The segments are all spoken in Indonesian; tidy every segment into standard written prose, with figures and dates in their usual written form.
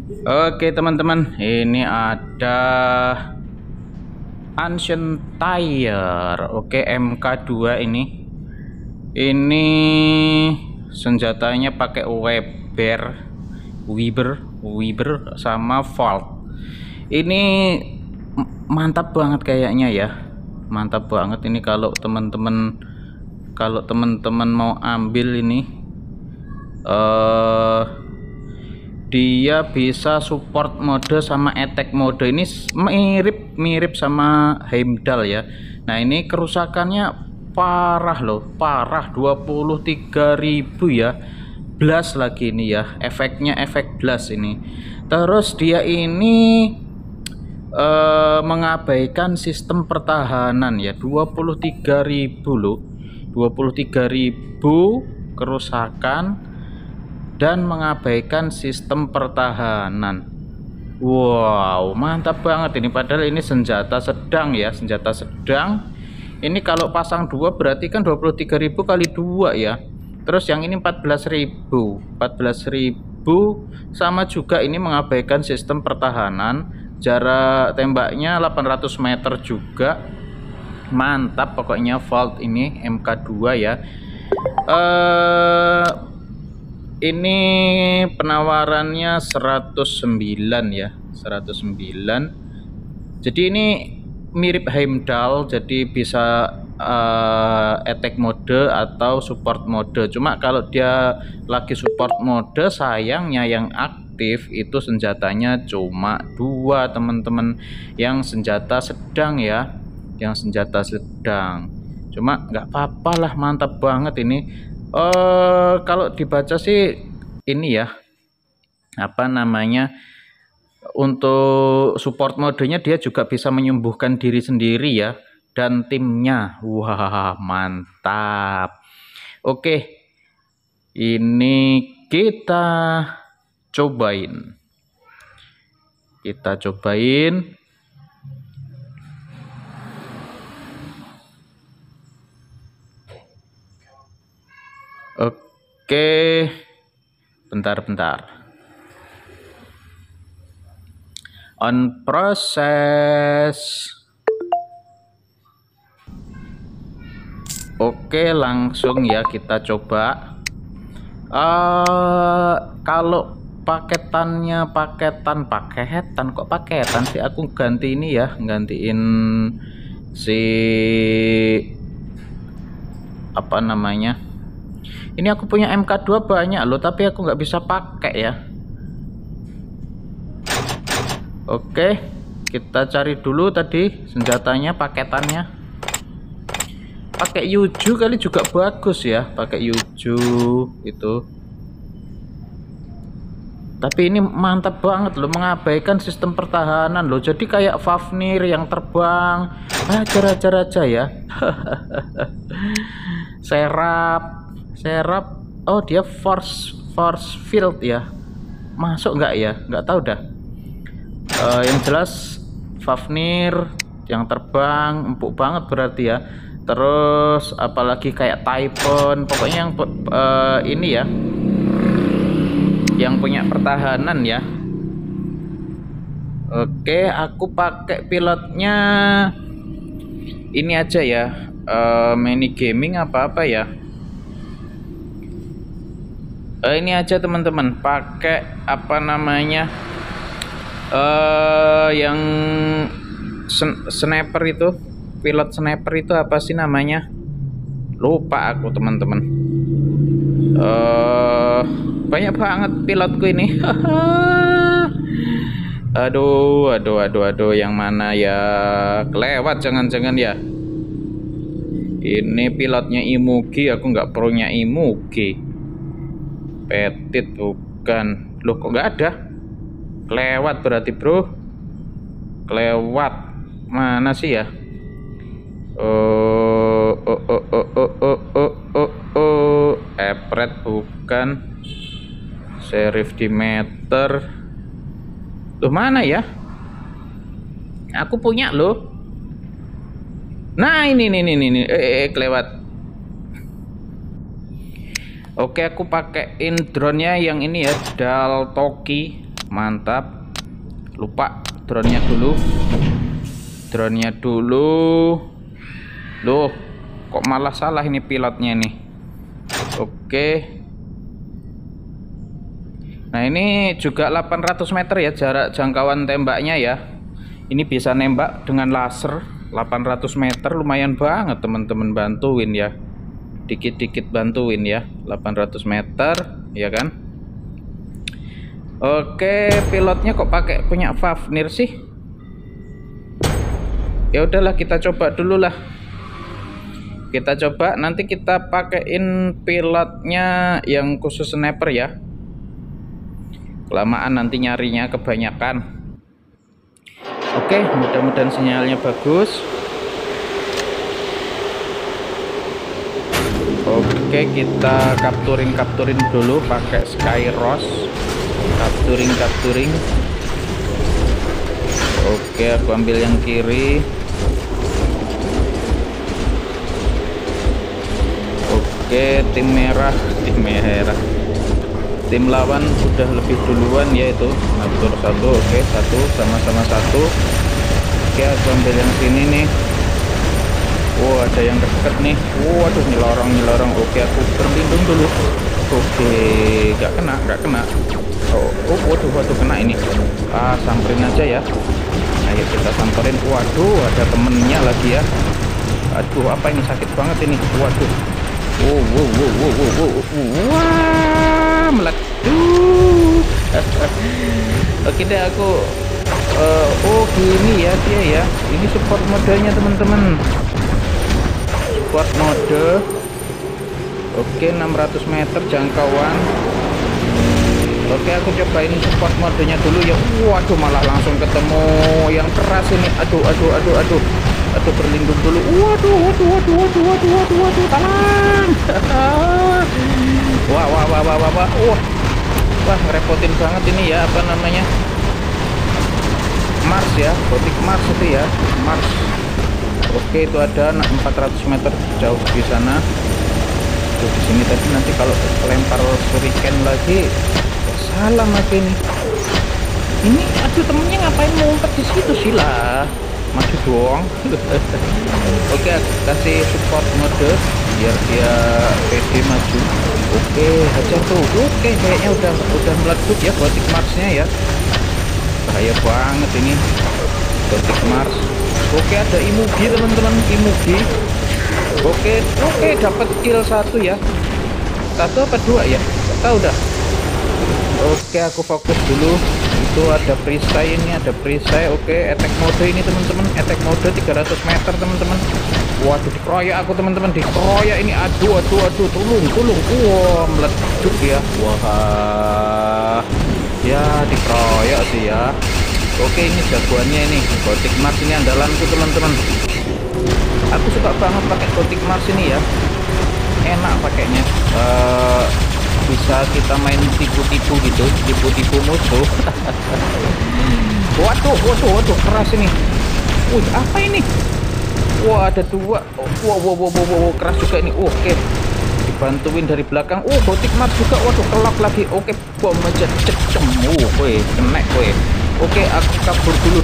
Oke teman-teman, ini ada Ancient Tire. Oke, MK2 ini. Ini senjatanya pakai Weber sama Volt. Ini mantap banget kayaknya ya. Mantap banget ini kalau teman-teman mau ambil ini dia bisa support mode sama attack mode. Ini mirip sama Heimdall ya. Nah, ini kerusakannya parah loh, parah. 23.000 ya. Blast lagi ini ya, efeknya efek blast ini. Terus dia ini mengabaikan sistem pertahanan ya. 23.000 loh, 23.000 kerusakan dan mengabaikan sistem pertahanan. Wow, mantap banget ini. Padahal ini senjata sedang ya, senjata sedang. Ini kalau pasang 2 berarti kan 23.000 kali 2 ya. Terus yang ini 14.000 sama juga. Ini mengabaikan sistem pertahanan. Jarak tembaknya 800 meter juga. Mantap pokoknya Volt ini MK2 ya. Ini penawarannya 109 ya, 109. Jadi ini mirip Heimdall, jadi bisa attack mode atau support mode. Cuma kalau dia lagi support mode, sayangnya yang aktif itu senjatanya cuma 2 teman-teman. Yang senjata sedang ya, yang senjata sedang. Cuma nggak apa-apa lah, mantap banget ini. Kalau dibaca sih ini ya, apa namanya, untuk support modenya dia juga bisa menyembuhkan diri sendiri ya, dan timnya. Wah, mantap. Oke, ini kita cobain. Oke, bentar. On proses. Oke, langsung ya kita coba. Kalau paketan kok paketan sih, aku ganti ini ya, gantiin si apa namanya. Ini aku punya MK2 banyak loh, tapi aku nggak bisa pakai ya. Oke, kita cari dulu tadi senjatanya, paketannya. Pakai Yuju kali juga bagus ya, pakai Yuju itu. Tapi ini mantap banget loh, mengabaikan sistem pertahanan loh. Jadi kayak Fafnir yang terbang. Ajar aja ya. Serap. Oh, dia force field ya. Masuk nggak ya? Nggak tahu dah. Yang jelas Fafnir yang terbang empuk banget berarti ya. Terus apalagi kayak Typhon, pokoknya yang ini ya, yang punya pertahanan ya. Oke, aku pakai pilotnya ini aja ya, mini gaming apa ya. Ini aja teman-teman, pakai apa namanya, yang sniper itu, pilot sniper itu apa sih namanya, lupa aku teman-teman. Banyak banget pilotku ini. aduh, yang mana ya, kelewat jangan-jangan ya. Ini pilotnya Imugi, aku nggak punya Imugi. Petit bukan, loh kok nggak ada, kelewat berarti bro, kelewat mana sih ya. Epret bukan, Sheriff Dimeter. Tuh mana ya, aku punya loh. Nah ini kelewat. Oke, aku pakein drone-nya yang ini ya, Daltoki. Mantap. Lupa drone-nya dulu. Loh, kok malah salah ini pilotnya nih. Oke. Nah, ini juga 800 meter ya jarak jangkauan tembaknya ya. Ini bisa nembak dengan laser 800 meter, lumayan banget teman-teman, bantuin ya. Dikit-dikit bantuin ya, 800 meter ya kan. Oke, pilotnya kok pakai punya Fafnir sih? Ya udahlah, kita coba dulu lah. Kita coba, nanti kita pakein pilotnya yang khusus sniper ya. Kelamaan nanti nyarinya kebanyakan. Oke, mudah-mudahan sinyalnya bagus. Oke, kita capturing dulu pakai Skyros. Capturing. Oke, aku ambil yang kiri. Oke, tim merah. Tim lawan udah lebih duluan ya, itu ngatur satu. Oke, satu, sama-sama satu. Oke, aku ambil yang sini nih. Oh, ada yang deket nih. Waduh, nyelorong. Oke, aku berlindung dulu. Oke, nggak kena. Waduh, kena ini. Samperin aja ya. Ayo kita samperin. Waduh, ada temennya lagi ya. Aduh, apa ini, sakit banget ini. Waduh. Wah, meledup. Oke deh, aku gini ya dia ya. Ini support modenya teman-teman. Support mode. Oke, 600 meter jangkauan. Oke, aku cobain support modenya dulu ya. Waduh, malah langsung ketemu yang keras ini. Aduh, berlindung dulu. Waduh, talang. Wah, ngerepotin banget ini ya, apa namanya? Mars ya, Gothic Mars itu ya, Mars. Oke, itu ada 400 meter jauh di sana. Tuh, di sini tadi nanti kalau lempar shuriken lagi, salah lagi nih. Ini aduh, temennya ngapain ngumpet di situ sih lah? Maju dong. Oke, aku kasih support mode biar dia pede maju. Oke, hajar tuh. Oke, kayaknya udah meletup ya Gothic Mars-nya ya. Bahaya banget ini Gothic Mars. Oke, ada Imugi teman-teman, Imugi. Oke, dapat kill satu ya. Satu apa dua ya? Gak tahu dah. Oke, aku fokus dulu. Itu ada perisai, ini ada perisai. Oke, attack mode ini teman-teman, attack mode 300 meter teman-teman. Waduh, dikeroyak aku teman-teman, dikeroyak ini. Aduh, tolong. Wah, meletup ya. Wah, ya dikeroyak sih ya. Oke, ini jagoannya ini Gothic Mars, ini andalanku teman-teman. Aku suka banget pakai Gothic Mars ini ya, enak pakainya. Bisa kita main tipu-tipu gitu, tipu-tipu musuh. Waduh, keras ini. Wih, apa ini? Wah, ada dua. Wow, keras juga ini. Oke, dibantuin dari belakang. Gothic Mars juga. Waduh, kelak lagi. Oke, bom aja cecem. Kena kowe. Oke, aku kabur dulu.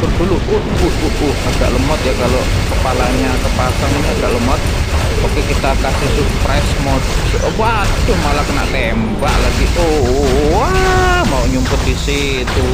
Agak lemot ya kalau kepalanya kepasang, ini agak lemot. Oke, kita kasih surprise mode. Waduh, malah kena tembak lagi. Wah, mau nyumput di situ.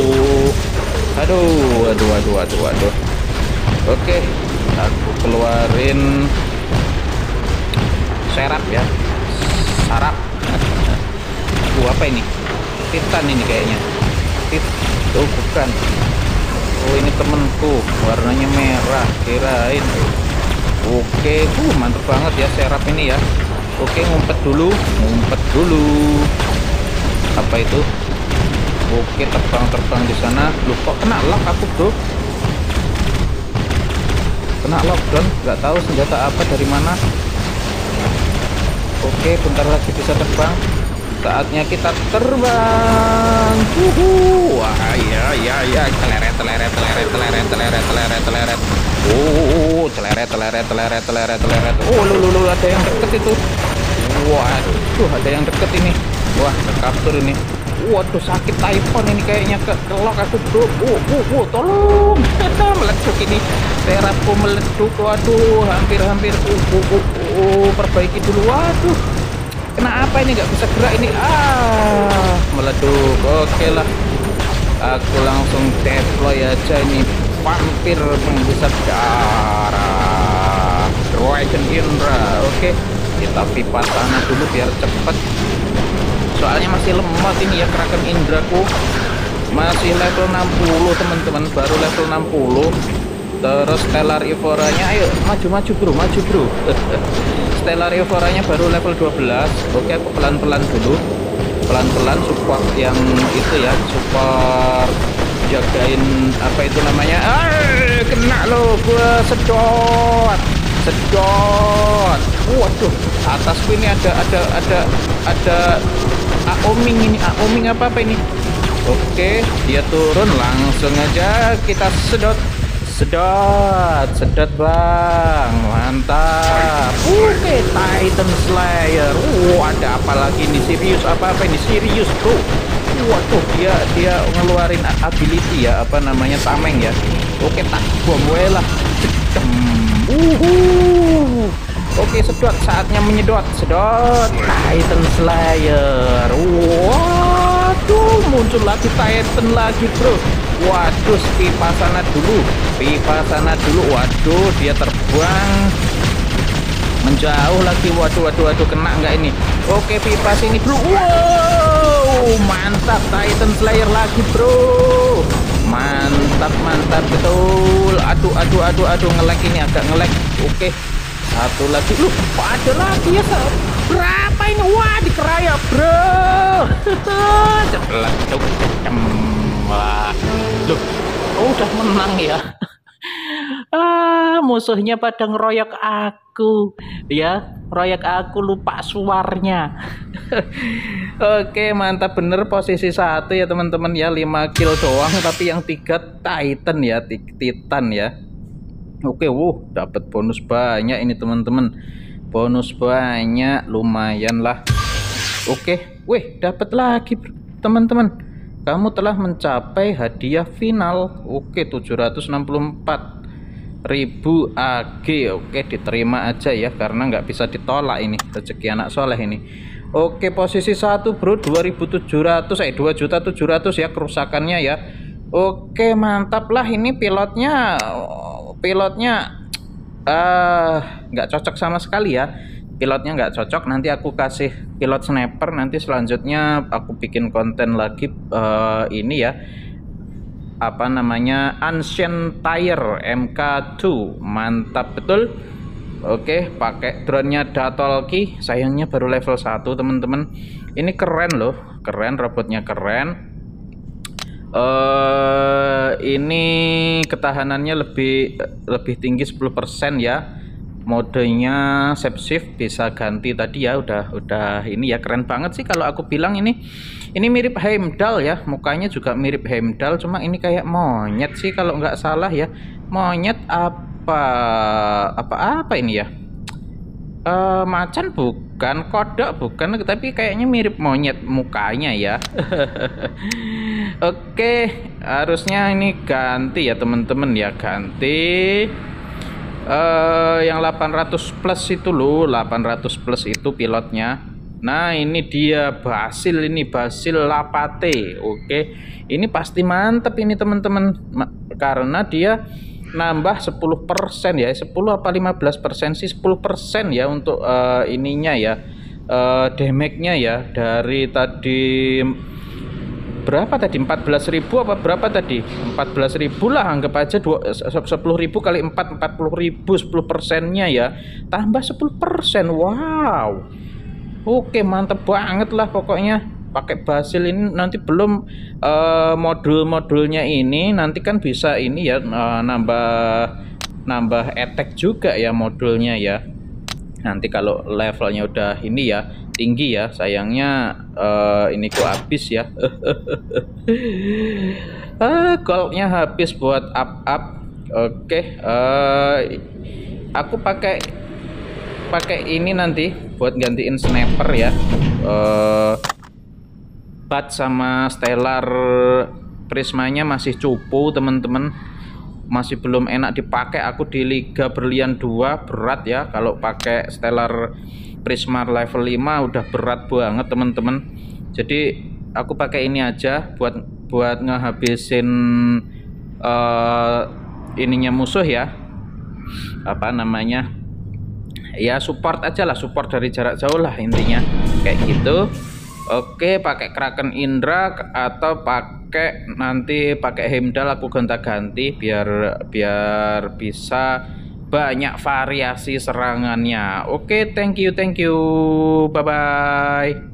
Aduh. Oke, aku keluarin serap ya. Sarap. Apa ini? Titan ini kayaknya. Bukan. Ini temenku, warnanya merah, kirain. Oke, mantep banget ya serap ini ya. Oke, ngumpet dulu. Apa itu? Oke, terbang di sana. Loh, kok kena lock aku, bro? Kena lockdown, nggak tahu senjata apa dari mana. Oke, bentar lagi bisa terbang. Saatnya kita terbang. Wah, ya. Teleret. Teleret. Lu ada yang deket itu. Waduh, ada yang deket ini. Wah, terkaptur ini. Waduh, sakit typhon ini kayaknya, kelok aku bro. Tolong. Meleduk ini, serapku meleduk. Waduh, hampir perbaiki dulu. Waduh, kenapa ini nggak bisa gerak ini? Meleduk. Oke lah, aku langsung deploy aja ini vampir penghisap darah Dragon Indra. Oke, kita pipa tanah dulu biar cepet, soalnya masih lemot ini ya Kraken Indraku. Masih level 60 teman-teman, baru level 60. Terus Stellar Evoranya, ayo maju bro, maju bro. Stellar Evoranya baru level 12. Oke, aku pelan-pelan dulu, pelan-pelan support yang itu ya, support jagain apa itu namanya. Kena lo, gua sedot. Waduh, atasku ini ada Aoming ini, Aoming apa ini. Oke, dia turun, langsung aja kita sedot bang, mantap. Oke, Titan Slayer. Ada apa lagi nih? Sirius apa ini? Sirius bro. Waduh, dia ngeluarin ability ya, apa namanya, tameng ya. Oke, tak bom lah. Oke, sedot, saatnya menyedot. Titan Slayer. Waduh, muncul lagi Titan lagi bro. Waduh, pipa sana dulu. Waduh, dia terbang menjauh lagi. Waduh, kena nggak ini? Oke, pipa sini bro. Wow, mantap, Titan Slayer lagi bro. Mantap betul. Aduh, ngelek ini, agak ngelek. Oke, satu lagi. Ada lagi ya, berapa ini? Wah, dikeraya bro. Ceplak tuh. Loh, udah menang ya. Musuhnya pada ngeroyok aku ya, lupa suarnya. Oke, mantap bener, posisi 1 ya teman-teman ya, 5 kill doang tapi yang 3 Titan ya, Titan ya. Oke, dapat bonus banyak ini teman-teman, bonus banyak, lumayan lah. Oke, dapat lagi teman-teman, kamu telah mencapai hadiah final. Oke, 764.000 AG. Oke, diterima aja ya, karena nggak bisa ditolak ini, rezeki anak soleh ini. Oke, posisi 1 bro, 2.700 ya kerusakannya ya. Oke, mantap lah. Ini pilotnya nggak cocok sama sekali ya, pilotnya nggak cocok. Nanti aku kasih pilot sniper, nanti selanjutnya aku bikin konten lagi ini ya, apa namanya, Ancient Tire MK2. Mantap betul. Oke, pakai drone-nya Datolki, sayangnya baru level 1 teman-teman. Ini keren loh, keren, robotnya keren. Ini ketahanannya lebih tinggi 10% ya. Modenya save shift, bisa ganti tadi ya, udah ini ya, keren banget sih kalau aku bilang. Ini mirip Heimdall ya, mukanya juga mirip Heimdall, cuma ini kayak monyet sih kalau nggak salah ya. Monyet apa ini ya, macan bukan, kodok bukan, tapi kayaknya mirip monyet mukanya ya. Oke, harusnya ini ganti ya teman-teman ya, ganti. Yang 800 plus itu loh, 800 plus itu pilotnya. Nah, ini dia Basil Lapate. Oke, ini pasti mantep ini teman-teman, karena dia nambah 10% ya, 10 apa 15% sih, 10% ya untuk ininya ya, damage-nya ya. Dari tadi berapa tadi, 14.000 apa berapa tadi, 14.000 lah, anggap aja 10.000 kali 4, 40.000, 10%-nya ya, tambah 10%. Wow, oke, mantep banget lah pokoknya pakai Basil ini. Nanti belum modul-modulnya ini, nanti kan bisa ini ya, nambah attack juga ya modulnya ya. Nanti kalau levelnya udah ini ya, tinggi ya, sayangnya ini kok habis ya. Goldnya habis buat up. Oke, aku pakai ini nanti buat gantiin sniper ya. Bat sama Stellar Prismanya masih cupu teman-teman, masih belum enak dipakai. Aku di Liga Berlian 2 berat ya, kalau pakai Stellar Prisma level 5 udah berat banget teman-teman. Jadi aku pakai ini aja buat ngehabisin ininya musuh ya, apa namanya ya, support aja lah, support dari jarak jauh lah intinya kayak gitu. Oke, pakai Kraken Indra atau nanti pakai Heimdall, aku gonta-ganti biar bisa banyak variasi serangannya. Oke, thank you, bye bye.